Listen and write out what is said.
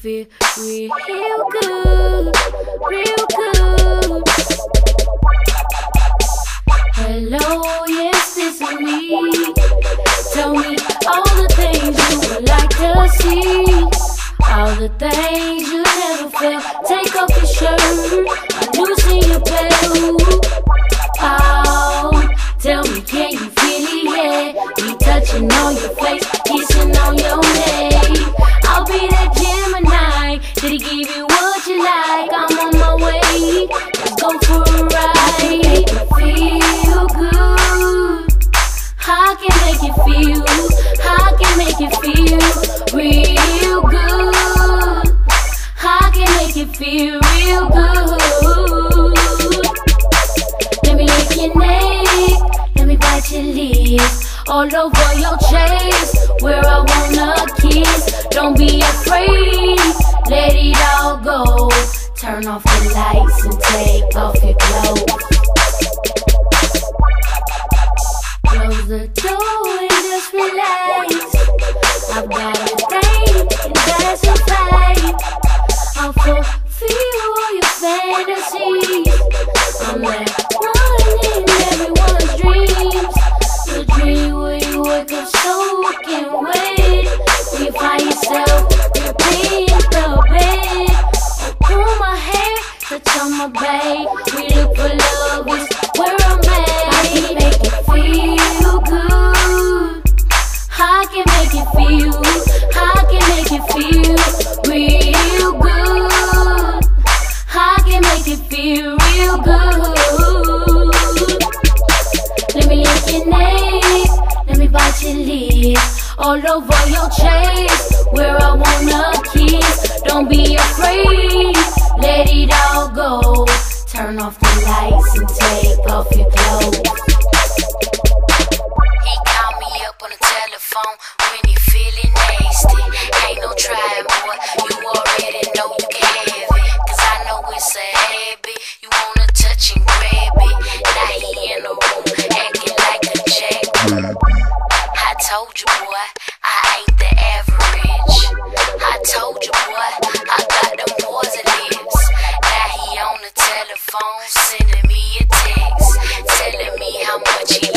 feel real good, real good. Hello, yes, this is me. Tell me all the things you would like to see, all the things you never felt. Take off your shirt, I loosen your belt. Oh, tell me, can you feel it yet? Me touching on your face, kissing on your neck. I'll be that Gemini, did he give you what you like? I'm on my way, let's go for a ride. Make it feel good. I can make it feel, I can make it feel real good. I can make it feel real good. Let me lick your neck, let me bite your lips, all over your chest, where I wanna kiss. Don't be afraid, let it all go. Turn off the lights and take off your clothes. Close the door and just relax. I've got a thing and that's a fact. I'll fulfill all your fantasies. I'm like one in everyone's dreams. The dream where you wake up soaking wet, you find yourself in the bed. Oh, pull my hair, touch on my back. We look for love is where I'm at. I can make it feel good. I can make it feel, I can make it feel real good. I can make it feel real good. Let me lick your neck, let me bite your lips, all over your chest, where I wanna kiss. Don't be afraid, let it all go. Turn off the lights and take off your clothes. He called me up on the telephone when he feeling nasty. Ain't no trying, boy, you already know you can have it. Cause I know it's a habit, you wanna touch and grab it. Now he in the room, acting like a jack. I told you, boy, I ain't the average. I told you, boy, I got them positives. Now he on the telephone, sending me a text, telling me how much he